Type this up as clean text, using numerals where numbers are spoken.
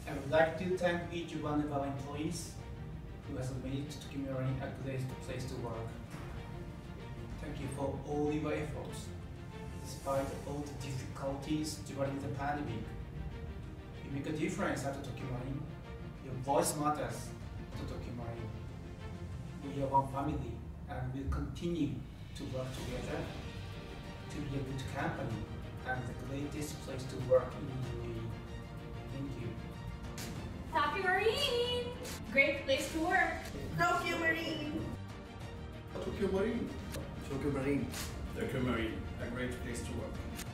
I would like to thank each one of our employees who has made Tokio Marine a great place to work. Thank you for all your efforts. Despite all the difficulties during the pandemic, you make a difference at Tokio Marine. Your voice matters to Tokio Marine. We are one family and will continue to work together to be a good company and the greatest place to work in UAE. Thank you. Tokio Marine! Great place to work! Tokio Marine! Tokio Marine. Tokio Marine. Tokio Marine, a great place to work.